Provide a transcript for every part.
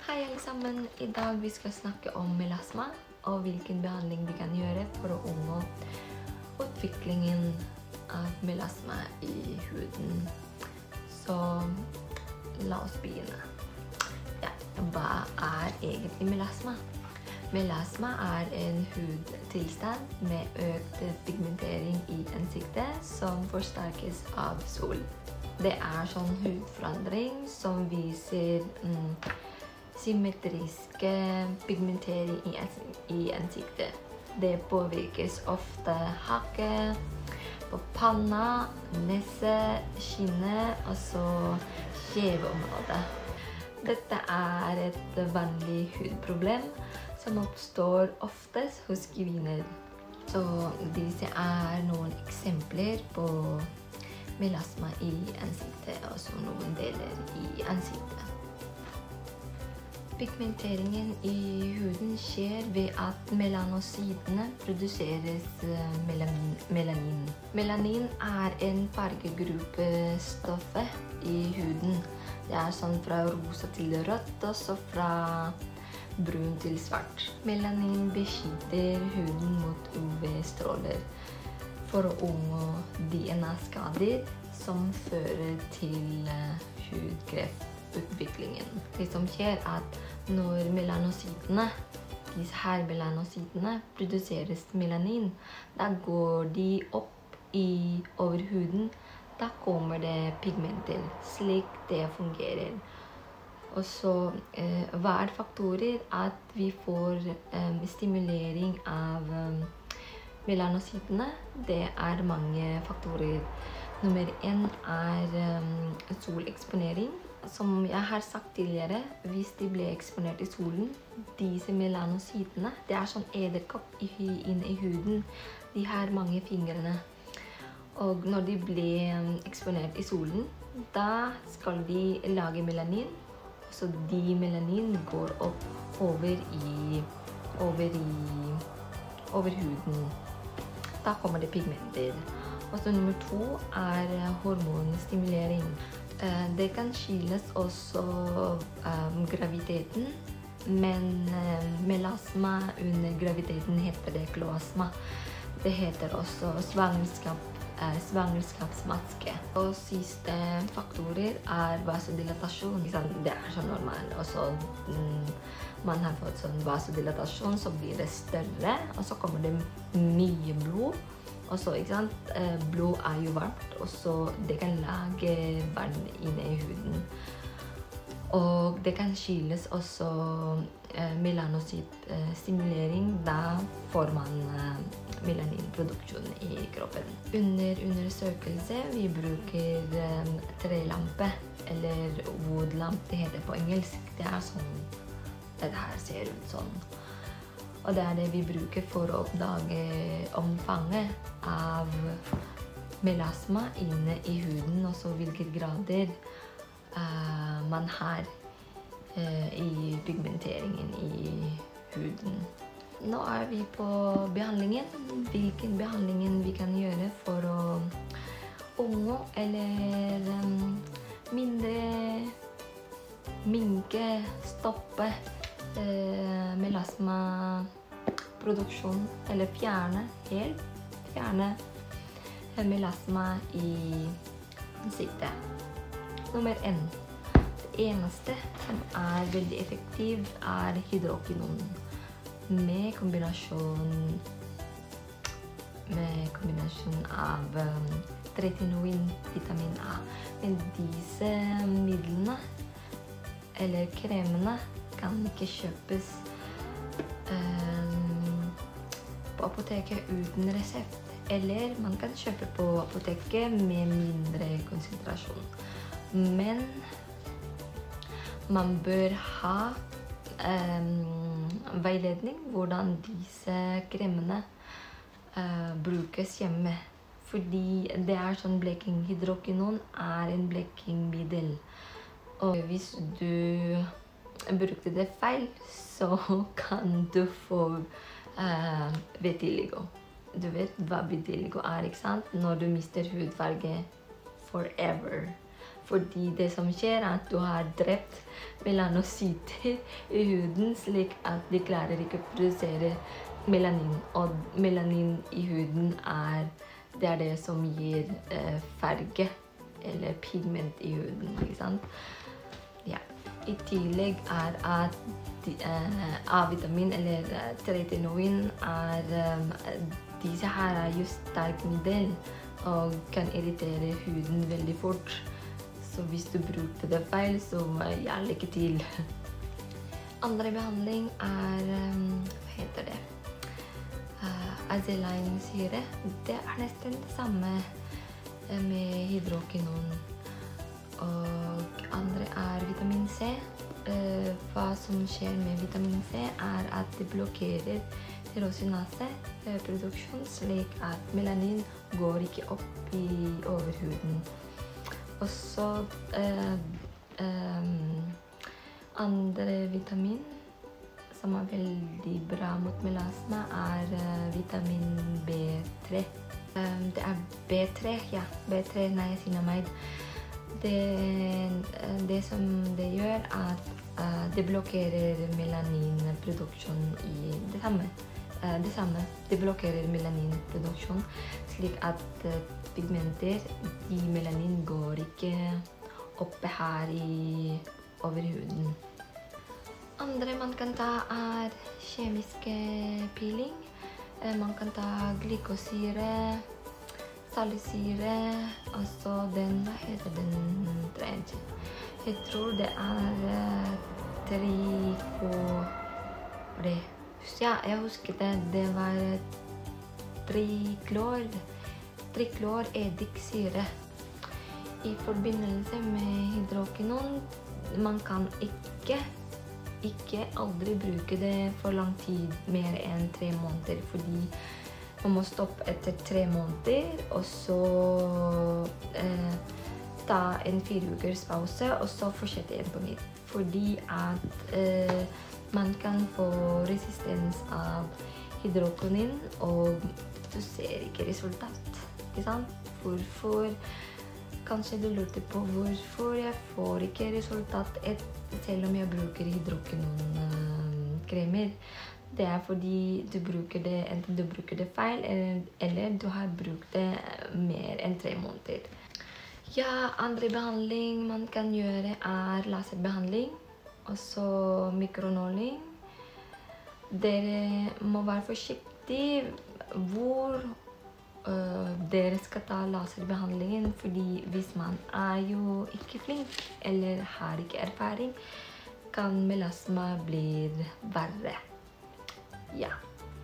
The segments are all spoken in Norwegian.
Hei alle sammen, i dag vi skal snakke om melasma og hvilken behandling vi kan gjøre for å unngå utviklingen av melasma i huden. Så la oss begynne. Ja, hva er egentlig melasma? Melasma er en hudtilstand med økt pigmentering i ansiktet som forsterkes av sol. Det er sånn hudforandring som viser symmetriske pigmentering i ansiktet. Det påvirkes ofte hake, på panna, nese, kinnet og så kjeveområdet. Dette er et vanlig hudproblem som oppstår oftest hos kvinner. Så disse er noen eksempler på melasma i ansiktet, og så noen deler i ansiktet. Pigmenteringen i huden skjer ved at melanocytene produseres melanin. Melanin er en fargegruppestoff i huden. Det er sånn fra rosa til rødt, og så fra brun til svart. Melanin beskytter huden mot UV-stråler for å unngå DNA-skader som fører til hudkreftutviklingen. Det som skjer er at når disse her melanocytene produseres melanin, da går de opp over huden. Da kommer det pigmenter, slik det fungerer. Og så hva er faktorer at vi får stimulering av melanocytene? Det er mange faktorer. Nummer 1 er soleksponering. Som jeg har sagt tidligere, hvis de ble eksponert i solen, disse melanocytene, det er sånn edderkopp inne i huden. De har mange fingrene. Og når de ble eksponert i solen, da skal de lage melanin. Så de melanin går opp over huden. Da kommer det pigmenter. Og så nummer 2 er hormonstimulering. Det kan skyldes også graviditeten, men melasma under graviditeten heter det kloasma. Det heter også svangerskapsmaske. Og siste faktorer er vasodilatasjon. Det er så normalt. Og så man har fått sånn vasodilatasjon, så blir det større, og så kommer det mye blod. Og så, blod er jo varmt, og så det kan lage vann inne i huden. Og det kan skyldes også melanocytstimulering. Da får man melaninproduksjon i kroppen. Under undersøkelse vi bruker trelampe, eller woodlamp, det heter på engelsk. Det er sånn, dette her ser ut sånn. Og det er det vi bruker for å oppdage omfanget av melasma inne i huden, og så hvilke grader man har i pigmenteringen i huden. Nå er vi på behandlingen. Hvilken behandlingen vi kan gjøre for å unngå eller stoppe melasma-produksjon, eller fjerne melasma i ansiktet. Nummer 1. Det eneste som er veldig effektivt er hydrokinon med kombinasjon av tretinoin, vitamin A. Men disse midlene eller kremene kan ikke kjøpes på apoteket uten resept. Eller man kan kjøpe på apoteket med mindre konsentrasjon. Men man bør ha veiledning hvordan disse kremene brukes hjemme. Fordi det er sånn bleking. Hydrokinon er en blekingmiddel. Og hvis du brukte det feil, så kan du få vitiligo. Du vet hva vitiligo er, ikke sant? Når du mister hudfarge forever. Fordi det som skjer at du har drept melanocyter I huden slik at de klarer ikke å produsere melanin. Og melanin I huden det det som gir farge eller pigment I huden, ikke sant? Ja. I tillegg at A-vitamin eller tretinoin disse her jo sterk middel og kan irritere huden veldig fort. Så hvis du bruker det feil, så ja, lykke til. Andre behandling hva heter det? Azelainesyre. Det nesten det samme med hydrokinon. Og andre vitamin C. Hva som skjer med vitamin C at det blokkerer tyrosinase-produksjon, slik at melanin går ikke opp I overhuden. Og så andre vitamin som veldig bra mot melasma vitamin B3. Det B3, ja. B3, niacinamide. Det som det gjør det blokkerer melaninproduksjon I det samme. Det blokkerer melaninproduksjon, slik at pigmenter I melanin går ikke oppe her over huden. Andre man kan ta kjemiske peeling. Man kan ta glikosyre, salicylsyre, og så hva heter den tredje? Jeg tror det ja, jeg husker det var triklorediksyre. I forbindelse med hydrokinon, man kan ikke aldri bruke det for lang tid, mer enn 3 måneder, fordi man må stoppe etter 3 måneder, og så ta en 4 ukers pause, og så fortsette igjen på nytt. Fordi at man kan få resistens av hydrokinon, og du ser ikke resultat, ikke sant? Hvorfor? Kanskje du lurte på hvorfor jeg får ikke resultat selv om jeg bruker hydrokinon-kremer. Det fordi enten du bruker det feil, eller du har brukt det mer enn 3 måneder. Ja, andre behandling man kan gjøre laserbehandling, og så mikronåling. Dere må være forsiktige hvor dere skal ta laserbehandlingen, fordi hvis man jo ikke flink eller har ikke erfaring, kan melasma bli verre. Ja.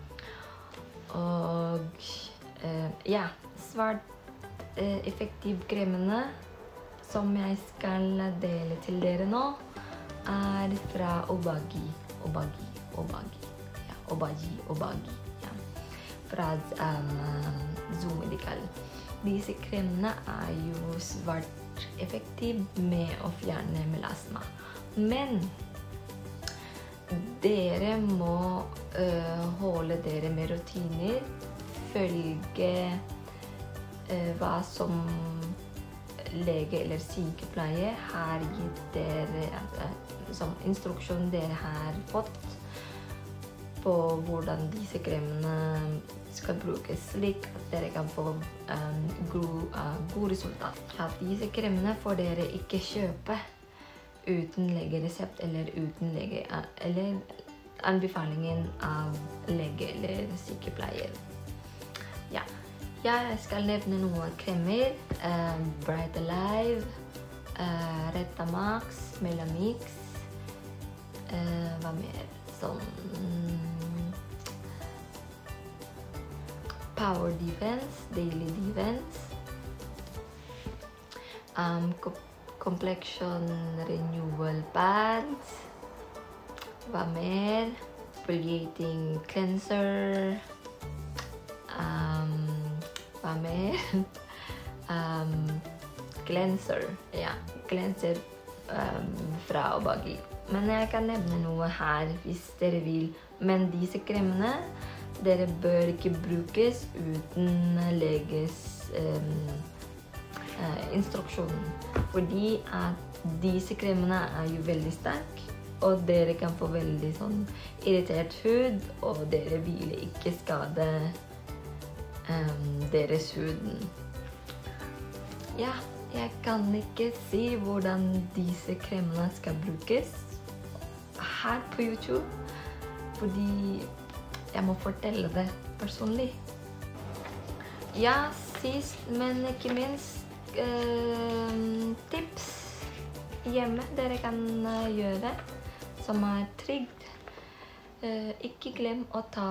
Og ja, svært effektiv kremene som jeg skal dele til dere nå, fra Obagi. Ja. Fra Zoom Medical. Disse kremene jo svært effektive med å fjerne melasma. Men dere må holde dere med rutiner, følge hva som lege eller sykepleier har gitt dere, som instruksjon dere har fått på hvordan disse kremene skal brukes, slik at dere kan få god resultat. Ja, disse kremene får dere ikke kjøpe uten legeresept eller uten eller anbefalingen av lege eller sykepleier. Ja, jeg skal nevne noen kremer. Bright Alive, Retamax, Melamix, hva mer? Sånn Power Defense, Daily Defense, Complexion Renewal Pads, hva mer? Exfoliating Cleanser, hva mer? Cleanser, ja, cleanser fra Obagi. Men jeg kan nevne noe her hvis dere vil. Men disse kremene, dere bør ikke brukes uten leges instruksjonen. Fordi at disse kremene jo veldig sterke, og dere kan få veldig sånn irritert hud, og dere vil ikke skade deres huden. Ja, jeg kan ikke si hvordan disse kremene skal brukes her på YouTube, fordi jeg må fortelle det personlig. Ja, sist, men ikke minst, tips hjemme dere kan gjøre, som trygg. Ikke glem å ta,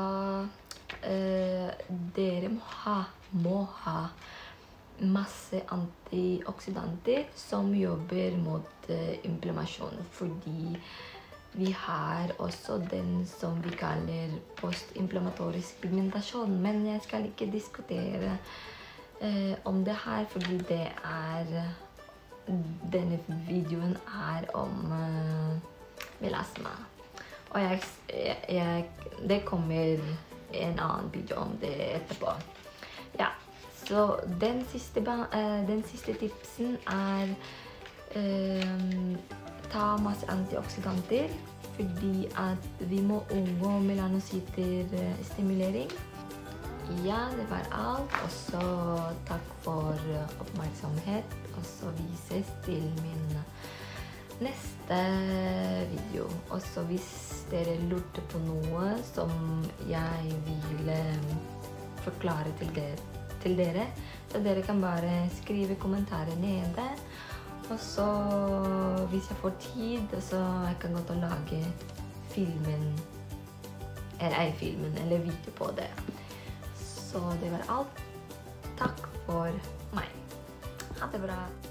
dere må ha masse antioksidanter som jobber mot inflammasjon, fordi vi har også den som vi kaller postinflammatorisk pigmentasjon, men jeg skal ikke diskutere om det her, fordi denne videoen om melasma. Og det kommer en annen video om det etterpå. Ja, så den siste tipsen ta masse antioksidanter, fordi at vi må unngå melanocytter-stimulering. Ja, det var alt. Og så takk for oppmerksomhet, og så vises til min neste video. Og så hvis dere lurte på noe som jeg vil forklare til dere, så dere kan bare skrive kommentarer nede. Og så hvis jeg får tid, så jeg kan godt lage filmen eller video på det. Så det var alt. Takk for meg. Ha det bra.